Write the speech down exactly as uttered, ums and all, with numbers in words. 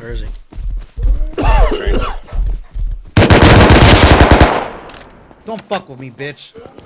Where is he? Don't fuck with me, bitch.